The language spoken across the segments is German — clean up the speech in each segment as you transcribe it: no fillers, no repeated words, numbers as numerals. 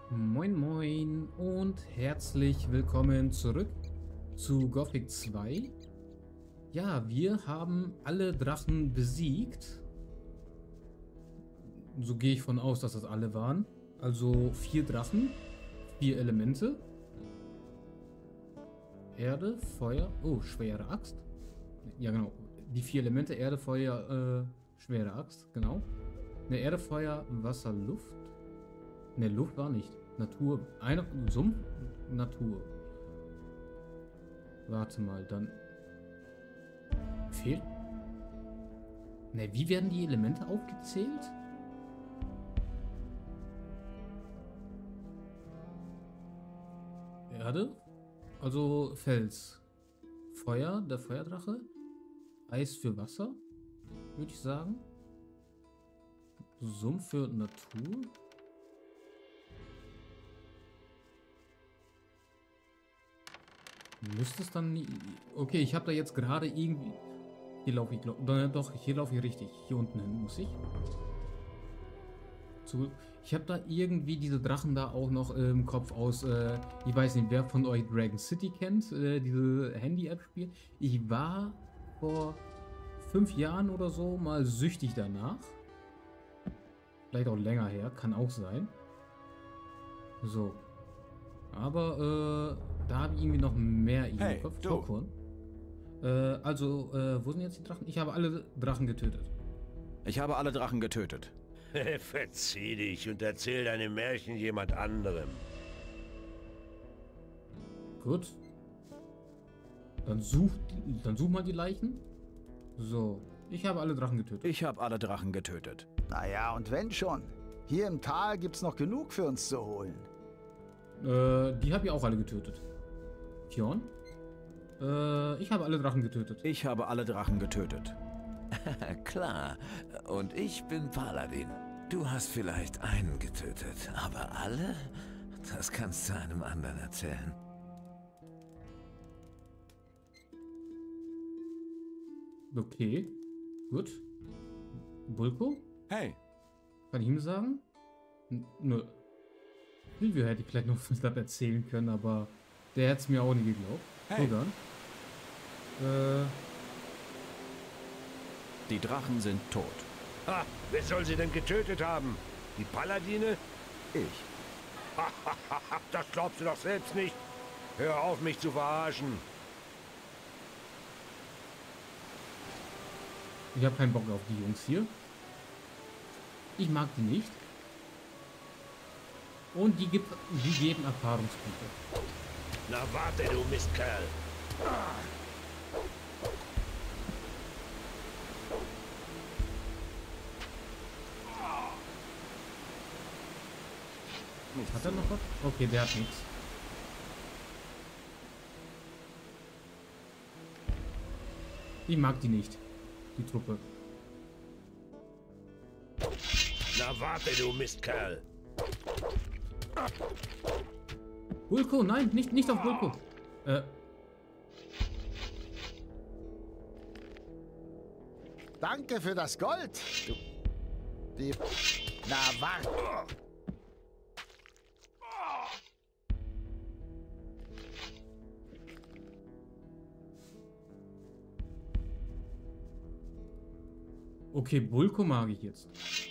Moin Moin und herzlich willkommen zurück zu Gothic 2. Ja, wir haben alle Drachen besiegt. So gehe ich von aus, dass das alle waren. Also 4 Drachen, 4 Elemente. Erde, Feuer, oh, schwere Axt. Ja genau, die 4 Elemente, Erde, Feuer, schwere Axt, genau. Ne, Erde, Feuer, Wasser, Luft. Ne, Luft war nicht. Natur. Eine Sumpf? Natur. Warte mal, dann. Fehlt. Ne, wie werden die Elemente aufgezählt? Erde? Also Fels. Feuer, der Feuerdrache. Eis für Wasser, würde ich sagen. Sumpf für Natur. Müsste es dann nie. Okay, ich habe da jetzt gerade irgendwie. Hier laufe ich, doch, hier laufe ich richtig. Hier unten hin muss ich. Ich habe da irgendwie diese Drachen da auch noch im Kopf aus. Ich weiß nicht, wer von euch Dragon City kennt, diese Handy-App-Spiel. Ich war vor 5 Jahren oder so mal süchtig danach. Vielleicht auch länger her, kann auch sein. So. Aber da habe ich irgendwie noch mehr in Hey, Kopf. du. Popcorn. Wo sind jetzt die Drachen? Ich habe alle Drachen getötet. Ich habe alle Drachen getötet. Verzieh dich und erzähl deine Märchen jemand anderem. Gut. Dann such mal die Leichen. So. Ich habe alle Drachen getötet. Ich habe alle Drachen getötet. Naja, und wenn schon. Hier im Tal gibt's noch genug für uns zu holen. Die habe ich auch alle getötet. Pion? Ich habe alle Drachen getötet. Ich habe alle Drachen getötet. Klar. Und ich bin Paladin. Du hast vielleicht einen getötet, aber alle? Das kannst du einem anderen erzählen. Okay. Gut. Bulko? Hey, Kann ich ihm sagen? Nö. Silvio hätte ich vielleicht noch was erzählen können, aber der hätte es mir auch nie geglaubt. Hey. So dann. die Drachen sind tot. Ha, wer soll sie denn getötet haben? Die Paladine? Ich. Das glaubst du doch selbst nicht. Hör auf, mich zu verarschen. Ich habe keinen Bock auf die Jungs hier. Ich mag die nicht. Und die geben Erfahrungspunkte. Na warte, du Mistkerl. Hat er noch was? Okay, der hat nichts. Ich mag die nicht. Die Truppe. Na warte, du Mistkerl. Bulko, nein, nicht auf Bulko. Danke für das Gold. Du. Die. Na, warte. Okay, Bulko mag ich jetzt.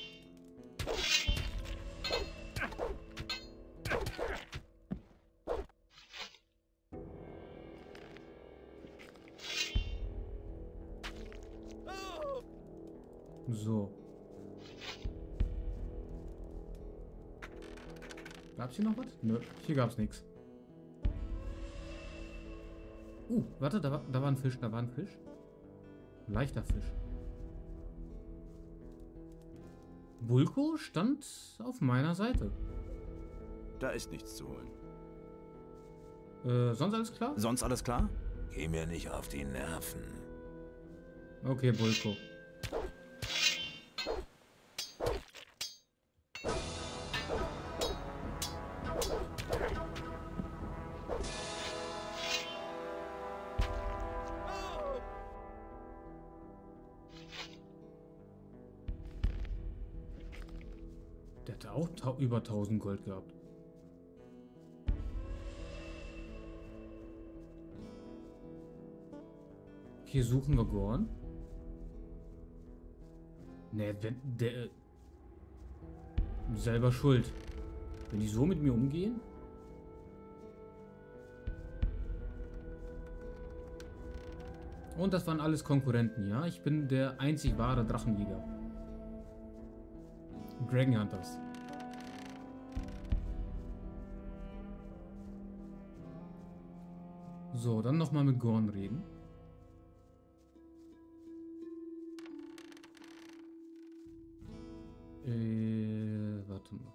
So. Gab's hier noch was? Nö, hier gab's nichts. Warte, da war ein Fisch, da war ein Fisch. Ein leichter Fisch. Bulko stand auf meiner Seite. Da ist nichts zu holen. Sonst alles klar? Sonst alles klar? Geh mir nicht auf die Nerven. Okay, Bulko. Der hat auch über 1000 Gold gehabt. Okay, suchen wir Gorn. Ne, wenn der... selber schuld. Wenn die so mit mir umgehen? Und das waren alles Konkurrenten, ja? Ich bin der einzig wahre Drachenjäger. Dragon Hunters. So, dann nochmal mit Gorn reden. Warte mal.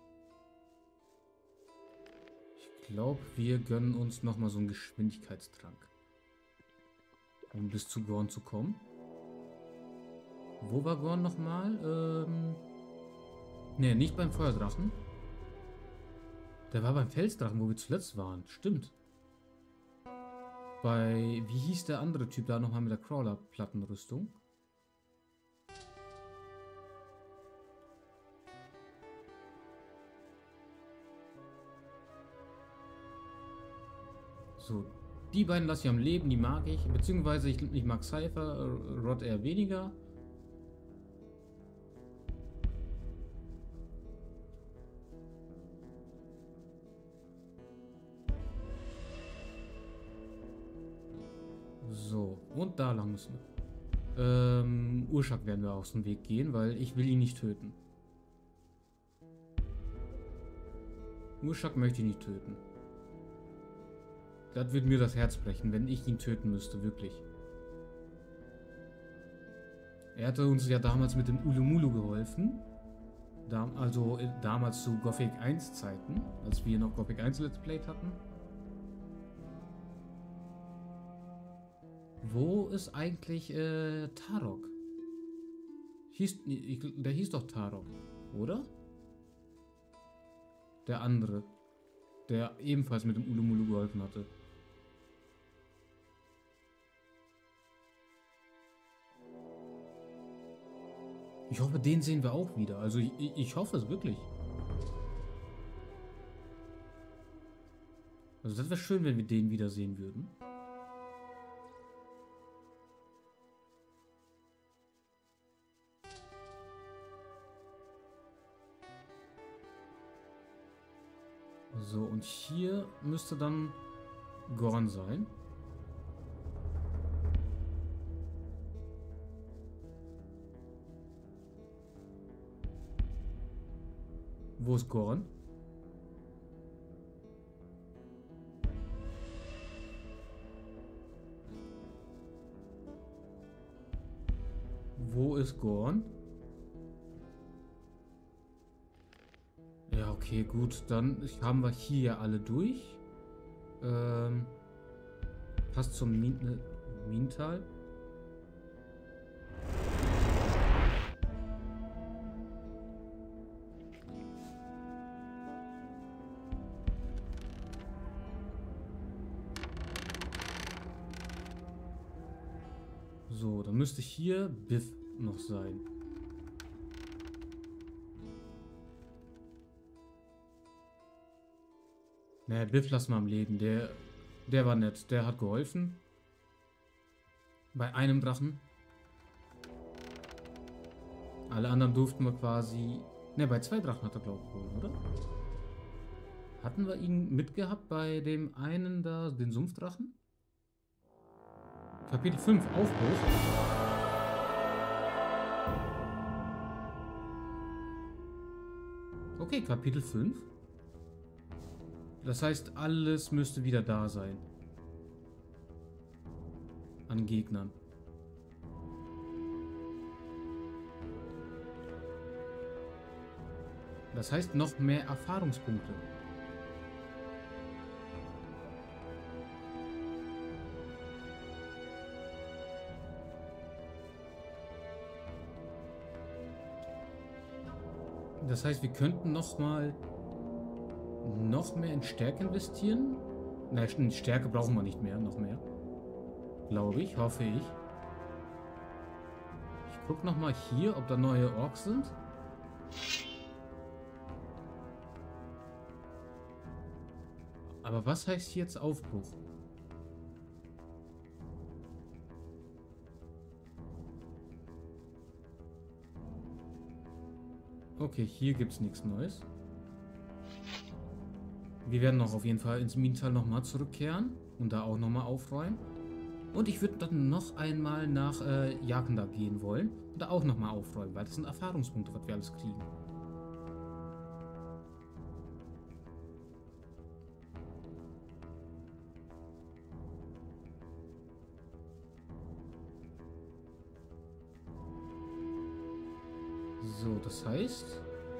Ich glaube, wir gönnen uns nochmal so einen Geschwindigkeitstrank. Um bis zu Gorn zu kommen. Wo war Gorn nochmal? Ne, nicht beim Feuerdrachen. Der war beim Felsdrachen, wo wir zuletzt waren. Stimmt. Wie hieß der andere Typ da nochmal mit der Crawler-Plattenrüstung? So, die beiden lasse ich am Leben, die mag ich. Beziehungsweise ich mag Cypher, Rod eher weniger. So, und da lang müssen wir. Urshak werden wir aus dem Weg gehen, weil ich will ihn nicht töten. Urshak möchte ich nicht töten. Das würde mir das Herz brechen, wenn ich ihn töten müsste, wirklich. Er hatte uns ja damals mit dem Ulumulu geholfen. Damals zu Gothic 1 Zeiten, als wir noch Gothic 1 Let's Played hatten. Wo ist eigentlich Tarok? Der hieß doch Tarok, oder? Der andere, der ebenfalls mit dem Ulumulu geholfen hatte. Ich hoffe, den sehen wir auch wieder. Also ich hoffe es wirklich. Also das wäre schön, wenn wir den wieder sehen würden. So, und hier müsste dann Gorn sein. Wo ist Gorn? Wo ist Gorn? Ja, okay, gut. Dann haben wir hier ja alle durch. Passt zum Mintal. So, dann müsste hier Biff noch sein. Naja, Biff lassen wir am Leben. Der war nett. Der hat geholfen. Bei einem Drachen. Alle anderen durften wir quasi... Ne, bei 2 Drachen hat er, glaube ich, geholfen, oder? Hatten wir ihn mitgehabt bei dem einen da, den Sumpfdrachen? Kapitel 5, Aufbruch. Okay, Kapitel 5. Das heißt, alles müsste wieder da sein. An Gegnern. Das heißt, noch mehr Erfahrungspunkte. Das heißt, wir könnten noch mehr in Stärke investieren. Nein, in Stärke brauchen wir nicht mehr, noch mehr. Glaube ich, hoffe ich. Ich gucke noch mal hier, ob da neue Orks sind. Aber was heißt hier jetzt Aufbruch? Okay, hier gibt es nichts Neues. Wir werden noch auf jeden Fall ins Minental nochmal zurückkehren und da auch nochmal aufräumen. Und ich würde dann noch einmal nach Jakenda gehen wollen und da auch nochmal aufräumen, weil das sind Erfahrungspunkte, was wir alles kriegen. So, das heißt...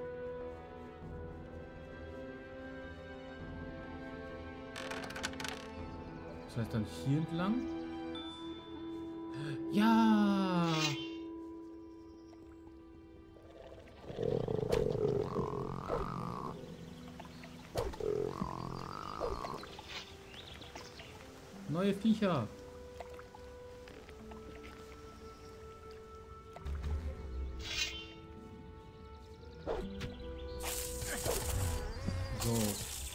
Das heißt dann hier entlang. Ja! Neue Viecher. So.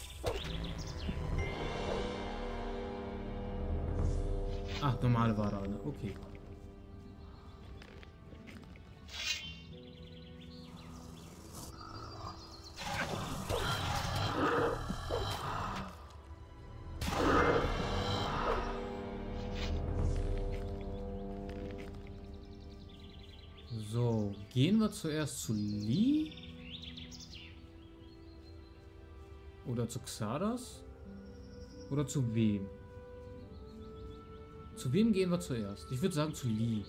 Ach, normale Warane. Okay. So, gehen wir zuerst zu Lee? Oder zu Xardas? Oder zu wem? Zu wem gehen wir zuerst? Ich würde sagen zu Lee.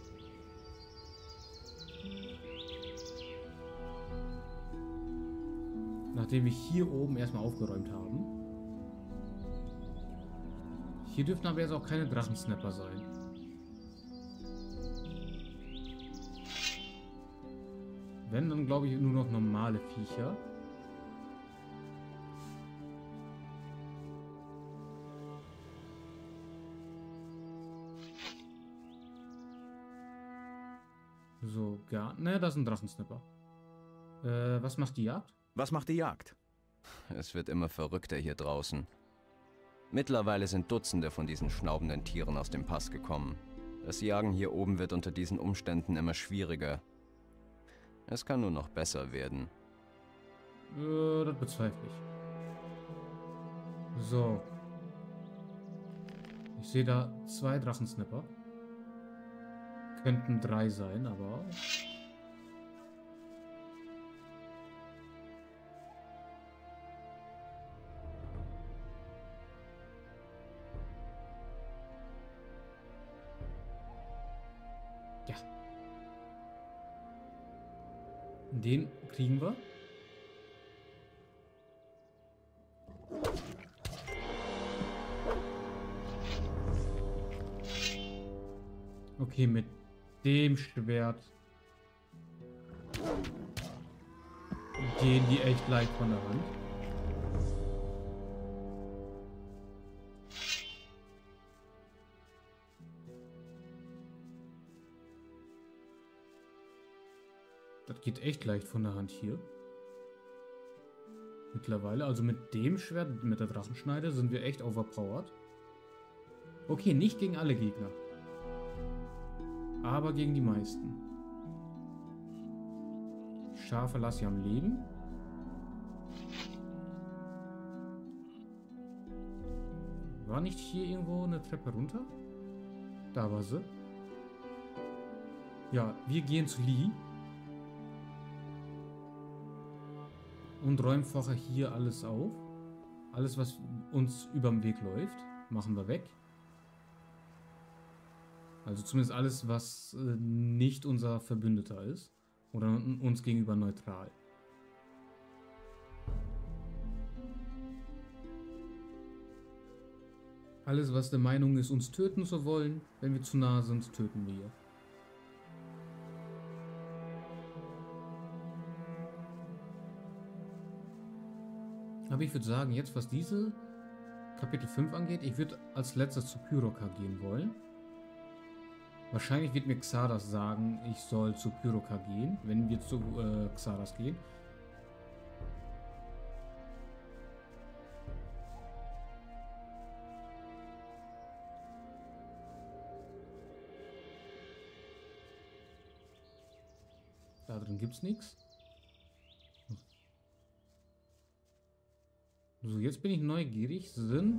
Nachdem wir hier oben erstmal aufgeräumt haben. Hier dürften aber jetzt auch keine Drachensnapper sein. Wenn, dann glaube ich nur noch normale Viecher. So, gar... Ne, das ist ein Drachensnapper. Was macht die Jagd? Was macht die Jagd? Es wird immer verrückter hier draußen. Mittlerweile sind Dutzende von diesen schnaubenden Tieren aus dem Pass gekommen. Das Jagen hier oben wird unter diesen Umständen immer schwieriger. Es kann nur noch besser werden. Das bezweifle ich. So. Ich sehe da 2 Drachensnapper. Könnten 3 sein, aber... Ja. Den kriegen wir. Okay, mit dem Schwert gehen die echt leicht von der Hand. Das geht echt leicht von der Hand hier. Mittlerweile, also mit dem Schwert, mit der Drachenschneide, sind wir echt overpowered. Okay, nicht gegen alle Gegner. Aber gegen die meisten. Schafe lasse ich am Leben. War nicht hier irgendwo eine Treppe runter? Da war sie. Ja, wir gehen zu Lee. Und räumen vorher hier alles auf. Alles, was uns über den Weg läuft, machen wir weg. Also zumindest alles, was nicht unser Verbündeter ist. Oder uns gegenüber neutral. Alles, was der Meinung ist, uns töten zu wollen, wenn wir zu nah sind, töten wir. Aber ich würde sagen, jetzt was diese Kapitel 5 angeht, ich würde als letztes zu Pyroka gehen wollen. Wahrscheinlich wird mir Xardas sagen, ich soll zu Pyroka gehen, wenn wir zu Xardas gehen. Da drin gibt es nichts. So, jetzt bin ich neugierig.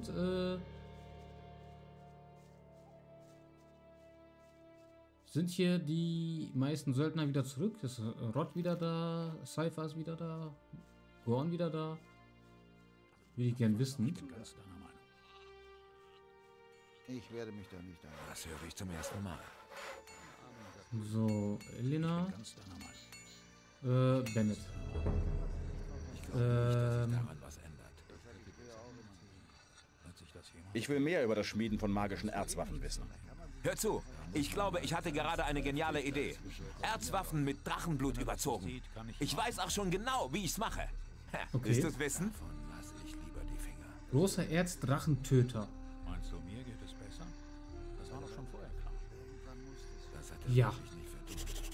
Sind hier die meisten Söldner wieder zurück? Ist Rod wieder da? Cypher ist wieder da? Gorn wieder da? Will ich gern wissen. Ich bin ganz deiner Meinung. Ich werde mich da nicht ein. Das höre ich zum ersten Mal. So, Elena. Ganz deiner Meinung. Bennett. Ich glaube nicht, dass sich daran was ändert. Wird sich das jemand... Ich will mehr über das Schmieden von magischen Erzwaffen wissen. Hör zu, ich glaube, ich hatte gerade eine geniale Idee. Erzwaffen mit Drachenblut überzogen. Ich weiß auch schon genau, wie ich's mache. Okay. Willst du's wissen? Davon lasse ich lieber die Finger. Großer Erzdrachentöter. Meinst du, mir geht es besser? Das war doch schon vorher klar. Das hat er Ja. wirklich nicht verdient.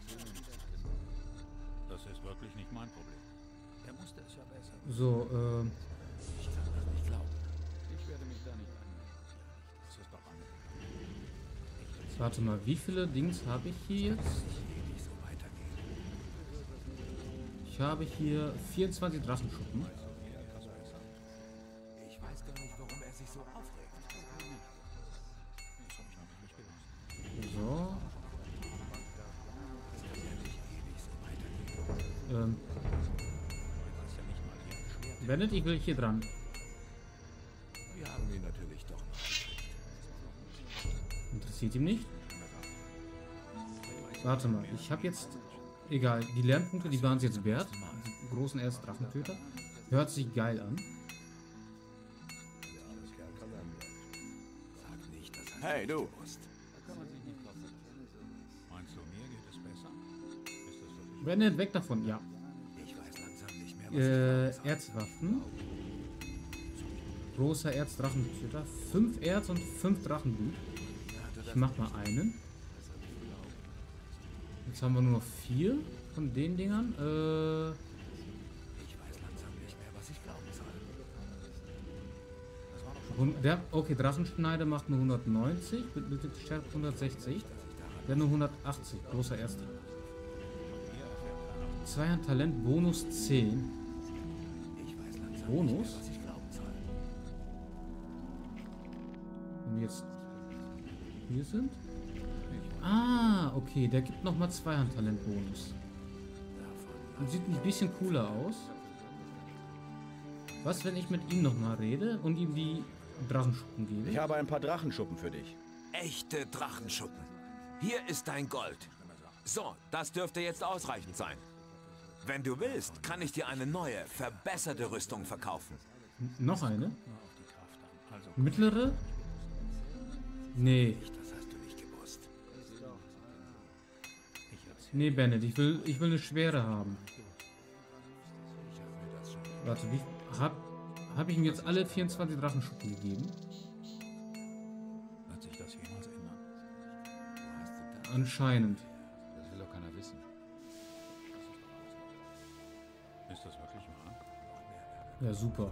Das ist wirklich nicht mein Problem. Er musste es ja besser. So, Ich kann das nicht glauben. Ich werde mich da nicht einmischen. Das ist doch angekommen. warte mal, wie viele Dings habe ich hier jetzt? Nicht so weitergehen. Ich habe hier 24 Drachenschuppen. Ich weiß gar nicht, warum er sich so aufregt. Das habe ich noch gar nicht gewusst. So. Ewig so weitergehen. Das ist ja nicht mal hier ein Schwert. Bennett, ich will hier dran. Wir haben ihn natürlich doch noch gekriegt. Interessiert ihn nicht. Warte mal, ich habe jetzt... Egal, die Lernpunkte, die waren es jetzt wert. Die großen Erzdrachentöter. Hört sich geil an. Sag nicht, das hast Hey, du du. nicht gewusst. Meinst du, mir geht es besser? Ist das wirklich... Bennett, weg davon, ja. Ich weiß langsam nicht mehr, was ich sagen soll. Erzwaffen. Großer Erzdrachentöter. 5 Erz und 5 Drachenblut. Ich mach mal einen. Jetzt haben wir nur noch 4 von den Dingern. Ich weiß langsam nicht mehr, was ich glauben soll. Und der, okay, Drachenschneider macht nur 190, mit Stärke 160. Der nur 180. Großer Erster. 2 Talent, Bonus 10. Ich weiß langsam Bonus? nicht mehr, was ich glauben soll. Wenn wir jetzt hier sind. Ah, okay, der gibt nochmal 2 Talent Bonus. Und sieht ein bisschen cooler aus. Was, wenn ich mit ihm nochmal rede und ihm die Drachenschuppen Ich gebe? habe ein paar Drachenschuppen für dich. Echte Drachenschuppen. Hier ist dein Gold. So, das dürfte jetzt ausreichend sein. Wenn du willst, kann ich dir eine neue, verbesserte Rüstung verkaufen. Noch eine? Nur auf die Kraft an. Also, Mittlere? Nee. Das hast du nicht gewusst. ich erzähle Nee, Bennett, ich will eine schwere haben. Ich habe mir das schon gedacht. Warte, wie hab ich ihm jetzt alle 24 Drachenschuppen gegeben? wird sich das jemals ändern. Du hast du Anscheinend. Das will doch keiner wissen. Ist das wirklich wahr? Ja, super.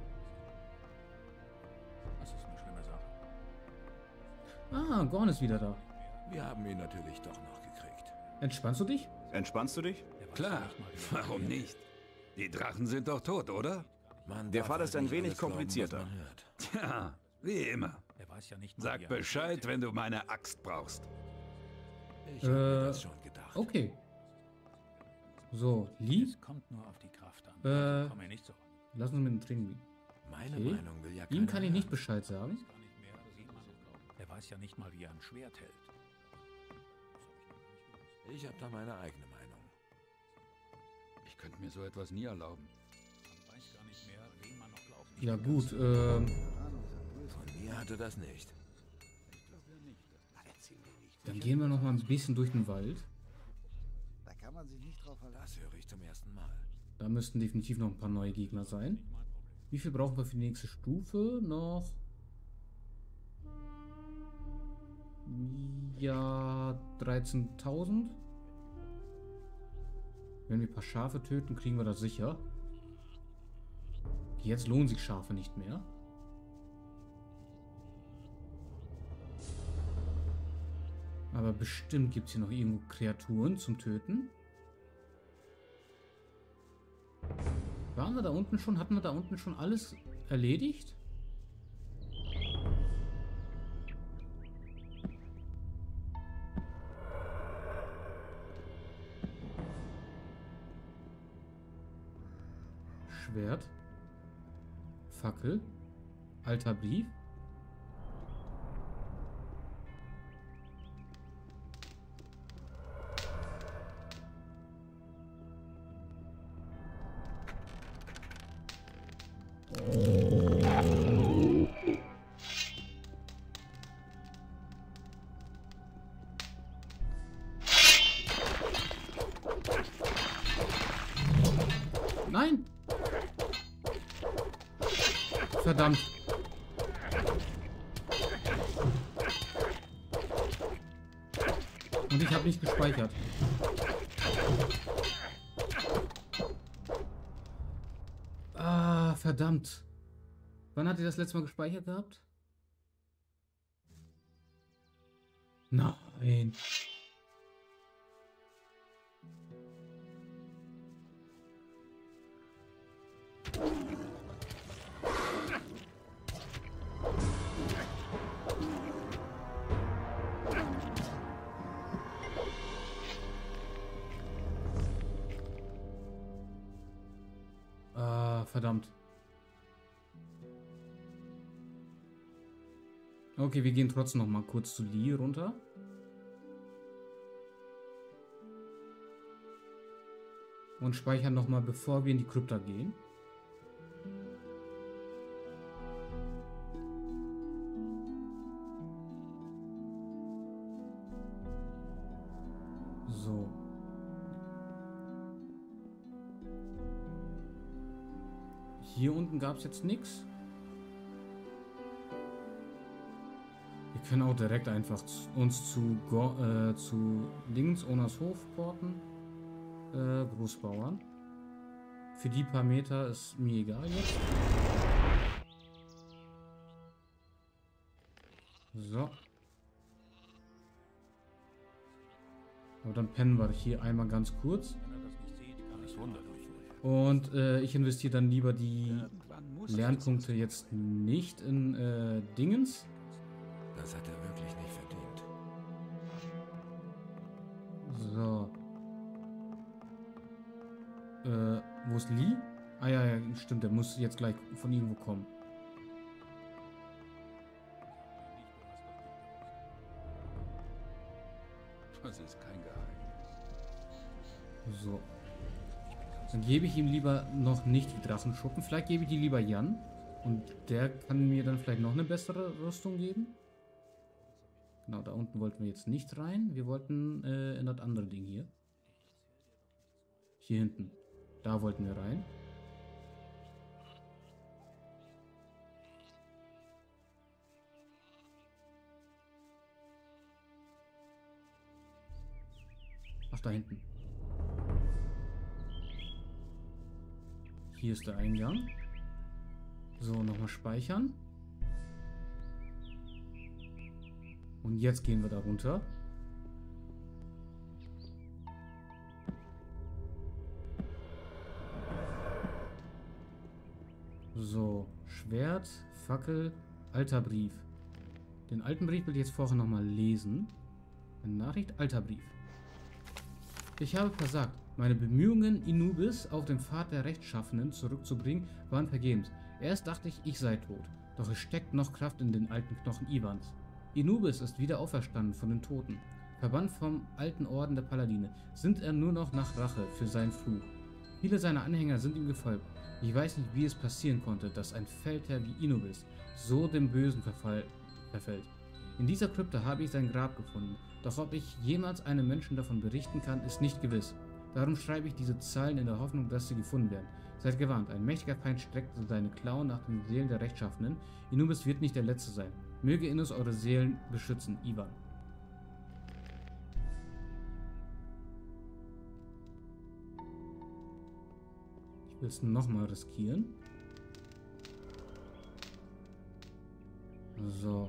Das ist eine schlimme Sache. Ah, Gorn ist wieder da. Wir haben ihn natürlich doch noch gekriegt. Entspannst du dich? Entspannst du dich? Klar, warum nicht? Die Drachen sind doch tot, oder? Man Der darf Fall halt ist ein nicht wenig alles glauben, was komplizierter. man hört. Tja, wie immer. Er weiß ja nicht mal, Sag wie er- Bescheid, wenn du meine Axt brauchst. Ich habe mir das schon gedacht. Okay. So, Lee, Es kommt nur auf die Kraft an. Äh, Also komm mir nicht so. lass uns mit dem Training gehen. Meine Okay. Meinung will ja Ihm keiner kann ich nicht hören. Bescheid sagen. Gar nicht mehr, das sieht man so kaum. Er weiß ja nicht mal, wie er ein Schwert hält. Ich habe da meine eigene Meinung. Ich könnte mir so etwas nie erlauben. Man weiß gar nicht mehr, wem man noch glaubt. Ja gut, Von mir hatte das nicht. dann gehen wir noch mal ein bisschen durch den Wald. Da kann man sich nicht drauf verlassen. Das höre ich zum ersten Mal. Da müssten definitiv noch ein paar neue Gegner sein. Wie viel brauchen wir für die nächste Stufe? Noch... Ja, 13.000. Wenn wir ein paar Schafe töten, kriegen wir das sicher. Jetzt lohnen sich Schafe nicht mehr. Aber bestimmt gibt es hier noch irgendwo Kreaturen zum Töten. Waren wir da unten schon? Hatten wir da unten schon alles erledigt? Schwert. Fackel. Alter Brief. Nein! Verdammt. Und ich habe nicht gespeichert. Ah, verdammt. Wann hat ihr das letzte Mal gespeichert gehabt? Nein. Verdammt. Okay, wir gehen trotzdem noch mal kurz zu Lee runter. Und speichern noch mal, bevor wir in die Krypta gehen. So. Hier unten gab es jetzt nichts. Wir können auch direkt einfach uns zu links Onas Hof porten. Großbauern. Für die paar Meter ist mir egal jetzt. So. Aber dann pennen wir hier einmal ganz kurz. Und ich investiere dann lieber die Lernpunkte jetzt nicht in Dingens. Das hat er wirklich nicht verdient. So. Wo ist Lee? Ah ja, stimmt, der muss jetzt gleich von irgendwo kommen. Das ist kein Geheimnis. So. Dann gebe ich ihm lieber noch nicht die Drachenschuppen. Vielleicht gebe ich die lieber Jan. Und der kann mir dann vielleicht noch eine bessere Rüstung geben. Genau, da unten wollten wir jetzt nicht rein. Wir wollten in das andere Ding hier. Hier hinten. Da wollten wir rein. Ach, da hinten. Hier ist der Eingang. So, nochmal speichern. Und jetzt gehen wir da runter. So, Schwert, Fackel, alter Brief. Den alten Brief will ich jetzt vorher nochmal lesen. Eine Nachricht, alter Brief. Ich habe versagt. Meine Bemühungen, Inubis auf den Pfad der Rechtschaffenen zurückzubringen, waren vergebens. Erst dachte ich, ich sei tot. Doch es steckt noch Kraft in den alten Knochen Iwans. Inubis ist wieder auferstanden von den Toten. Verbannt vom alten Orden der Paladine, sinnt er nur noch nach Rache für seinen Fluch. Viele seiner Anhänger sind ihm gefolgt. Ich weiß nicht, wie es passieren konnte, dass ein Feldherr wie Inubis so dem Bösen verfällt. In dieser Krypta habe ich sein Grab gefunden, doch ob ich jemals einem Menschen davon berichten kann, ist nicht gewiss. Darum schreibe ich diese Zeilen in der Hoffnung, dass sie gefunden werden. Seid gewarnt, ein mächtiger Feind streckt seine Klauen nach den Seelen der Rechtschaffenen. Inubis wird nicht der Letzte sein. Möge Inus eure Seelen beschützen, Iwan. Ich will es nochmal riskieren. So.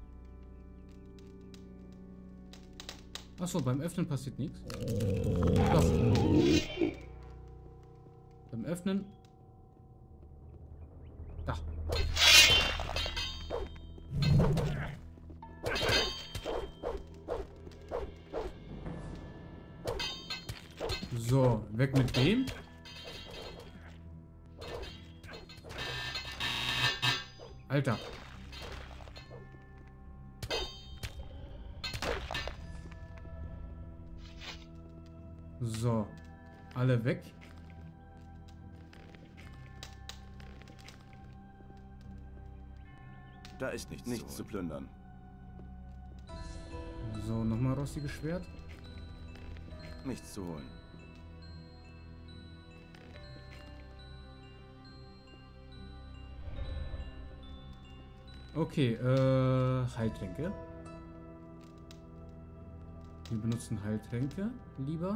Achso, beim Öffnen passiert nichts. Beim Öffnen. Da. So, weg mit dem. Alter. So, alle weg. Da ist nichts zu plündern. So, nochmal rostiges Schwert. Nichts zu holen. Okay, Heiltränke. Wir benutzen Heiltränke lieber.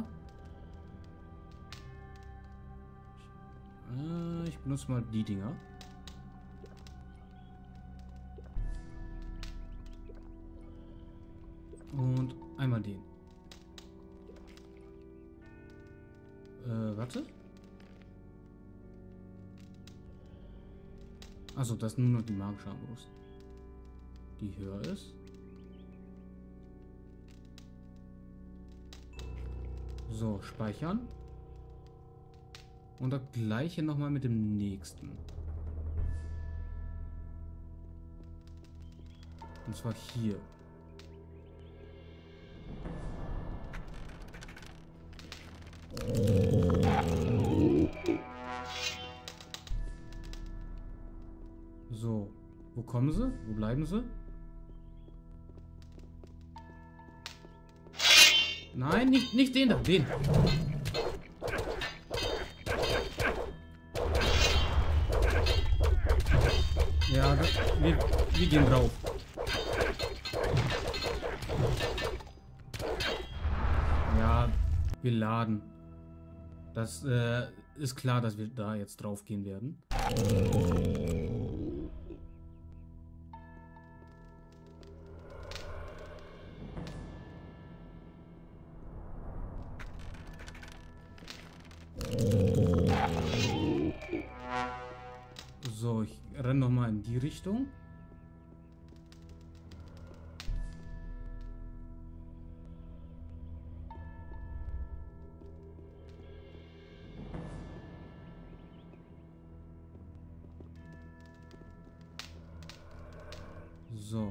Ich benutze mal die Dinger. Und einmal den. Warte. Also das ist nur noch die magische Armbrust, die höher ist. So, speichern. Und das gleiche nochmal mit dem nächsten. Und zwar hier. So, wo kommen sie? Wo bleiben sie? Nein, nicht den da, den. Ja, wir gehen drauf. Ja, wir laden. Das ist klar, dass wir da jetzt drauf gehen werden. So, ich renne noch mal in die Richtung. So.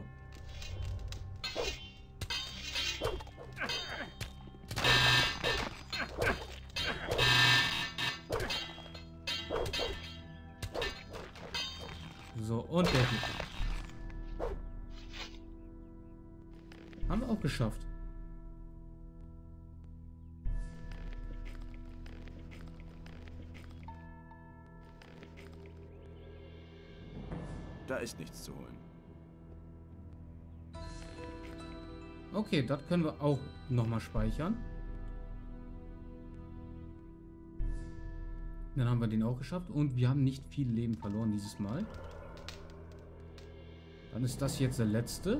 So, und der hier. Haben wir auch geschafft. Da ist nichts zu holen. Okay, das können wir auch nochmal speichern. Dann haben wir den auch geschafft und wir haben nicht viel Leben verloren dieses Mal. Dann ist das jetzt der letzte.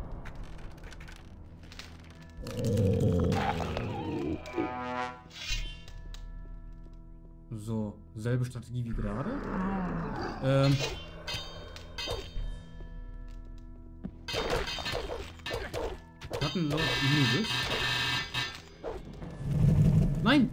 So, selbe Strategie wie gerade. Schattenlord Inubis. Nein!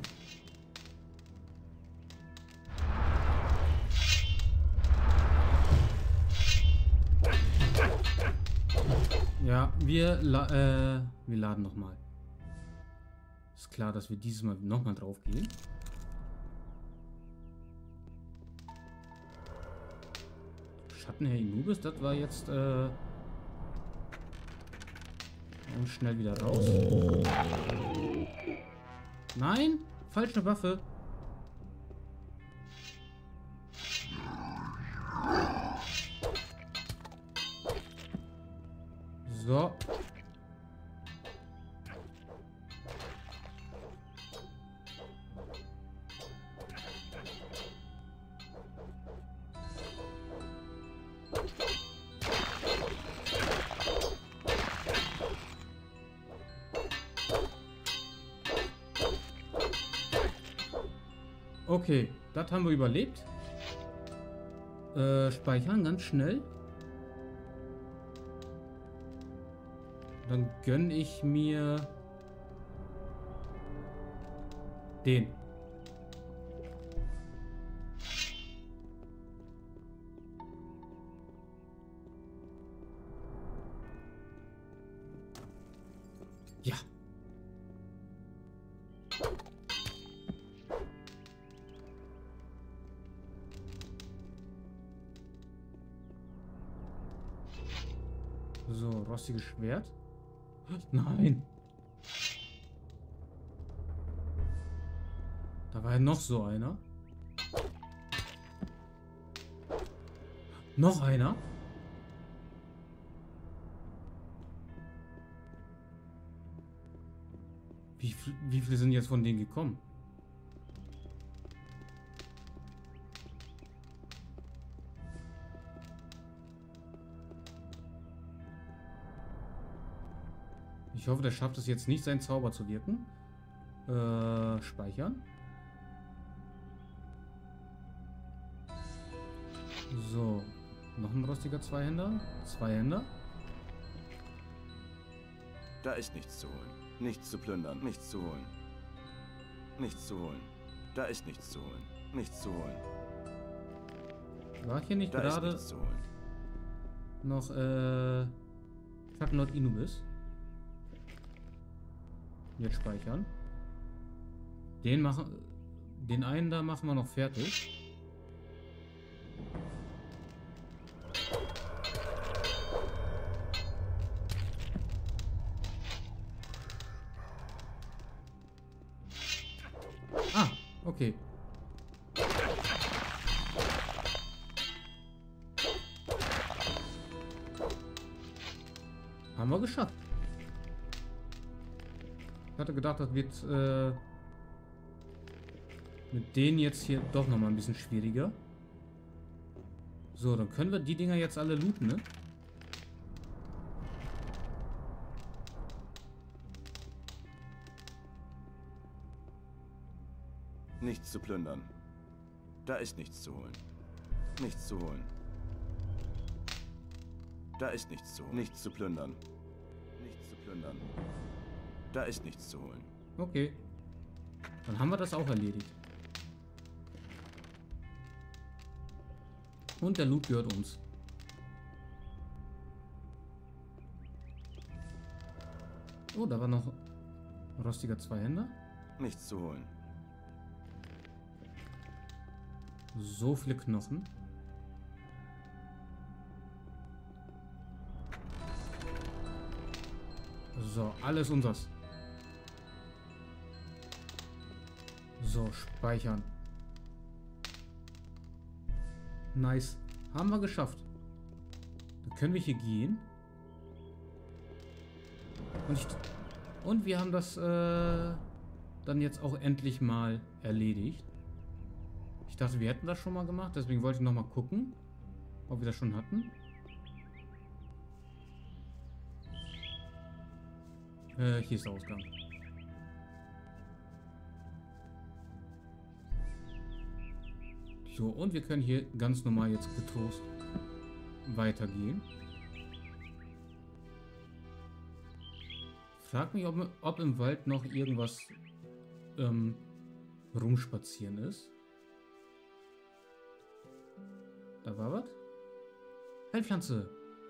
Ja, wir laden nochmal. Ist klar, dass wir dieses Mal nochmal drauf gehen. Schattenherr Inubis, das war jetzt und schnell wieder raus. Nein, falsche Waffe. So. Okay, das haben wir überlebt. Speichern ganz schnell. Dann gönne ich mir den. Ja. So, rostiges Schwert. Nein. Da war ja noch so einer. Noch einer? Wie viele sind jetzt von denen gekommen? Ich hoffe, der schafft es jetzt nicht, seinen Zauber zu wirken. Speichern. So. Noch ein rostiger Zweihänder. Zweihänder. Da ist nichts zu holen. Nichts zu plündern. Nichts zu holen. Nichts zu holen. Da ist nichts zu holen. Nichts zu holen. War hier nicht Da ist gerade nichts zu holen. noch Schattenlord Inubis? Jetzt speichern. Den einen da machen wir noch fertig. Ah, okay. Haben wir geschafft. Ich hatte gedacht, das wird mit denen jetzt hier doch noch mal ein bisschen schwieriger. So, dann können wir die Dinger jetzt alle looten, ne? Nichts zu plündern. Da ist nichts zu holen. Nichts zu holen. Da ist nichts zu holen. Nichts zu plündern. Nichts zu plündern. Da ist nichts zu holen. Okay. Dann haben wir das auch erledigt. Und der Loot gehört uns. Oh, da war noch ein rostiger Zweihänder. Nichts zu holen. So viele Knochen. So, alles unseres. So, speichern. Nice. Haben wir geschafft. Dann können wir hier gehen. Und wir haben das dann jetzt auch endlich mal erledigt. Ich dachte, wir hätten das schon mal gemacht. Deswegen wollte ich noch mal gucken, ob wir das schon hatten. Hier ist der Ausgang. So, und wir können hier ganz normal jetzt getrost weitergehen. Frag mich, ob im Wald noch irgendwas rumspazieren ist. Da war was? Heilpflanze.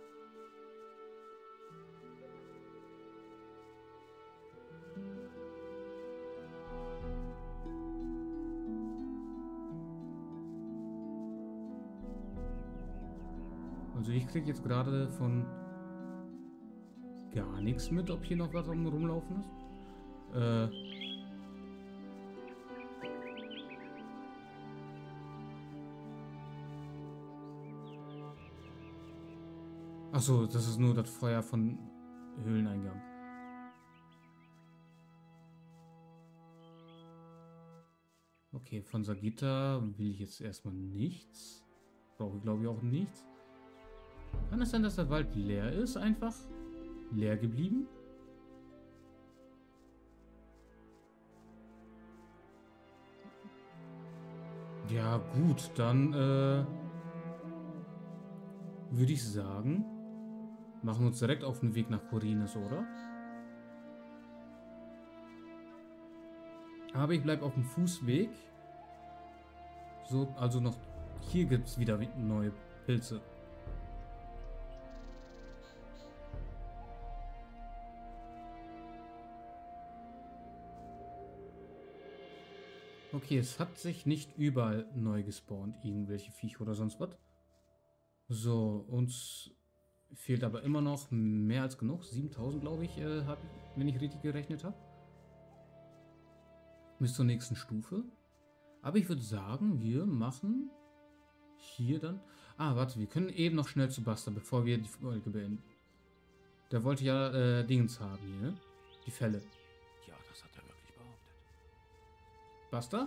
Also ich kriege jetzt gerade von gar nichts mit, ob hier noch was am Rumlaufen ist. Achso, das ist nur das Feuer von Höhleneingang. Okay, von Sagita will ich jetzt erstmal nichts. Brauche ich glaube ich auch nichts. Kann es sein, dass der Wald leer ist? Einfach leer geblieben? Ja, gut, dann würde ich sagen, machen wir uns direkt auf den Weg nach Khorinis, oder? Aber ich bleibe auf dem Fußweg. So, also noch hier gibt es wieder neue Pilze. Okay, es hat sich nicht überall neu gespawnt, irgendwelche Viecher oder sonst was. So, uns fehlt aber immer noch mehr als genug. 7000, glaube ich, wenn ich richtig gerechnet habe. Bis zur nächsten Stufe. Aber ich würde sagen, wir machen hier dann... Ah, warte, wir können eben noch schnell zu Buster, bevor wir die Folge beenden. Der wollte ja Dingens haben hier, ne? Die Fälle. Ja, das hat er wirklich behauptet. Buster?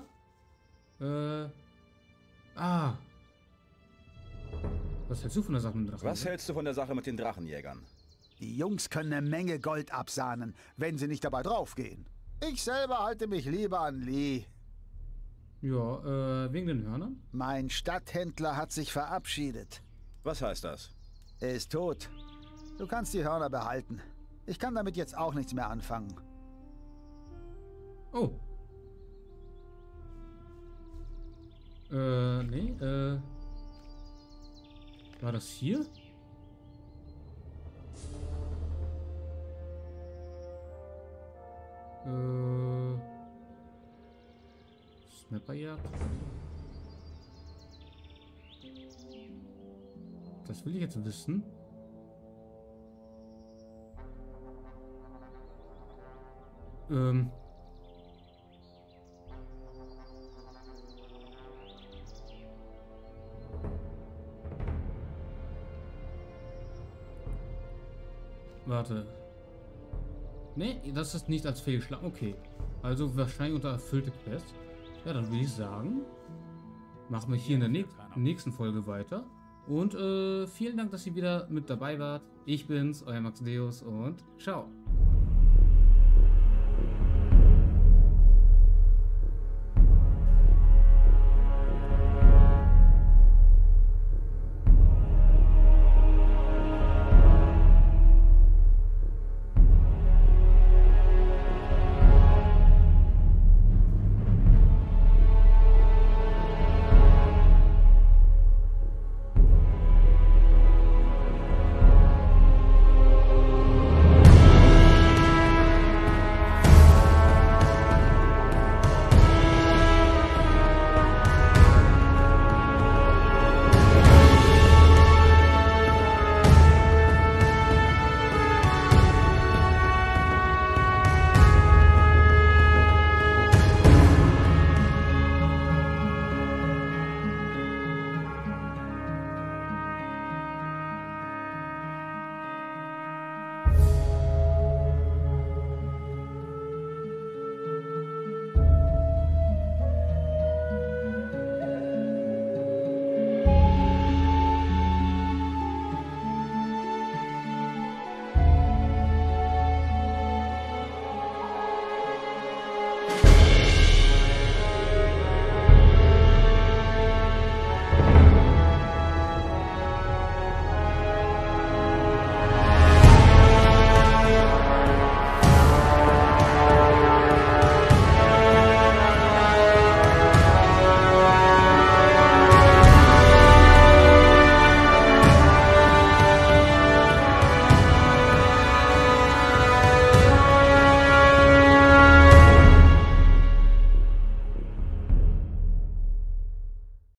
Was hältst du von der Sache mit dem Drachen? Was hältst du von der Sache mit den Drachenjägern? Die Jungs können eine Menge Gold absahnen, wenn sie nicht dabei draufgehen. Ich selber halte mich lieber an Lee. Ja, wegen den Hörnern? Mein Stadthändler hat sich verabschiedet. Was heißt das? Er ist tot. Du kannst die Hörner behalten. Ich kann damit jetzt auch nichts mehr anfangen. Oh. Nee, war das hier? Snapperjagd? Das will ich jetzt wissen. Warte. Nee, das ist nicht als fehlgeschlagen. Okay. Also wahrscheinlich unter erfüllte Quest. Ja, dann würde ich sagen, machen wir hier in der nächsten Folge weiter. Und vielen Dank, dass ihr wieder mit dabei wart. Ich bin's, euer Max Deus und ciao.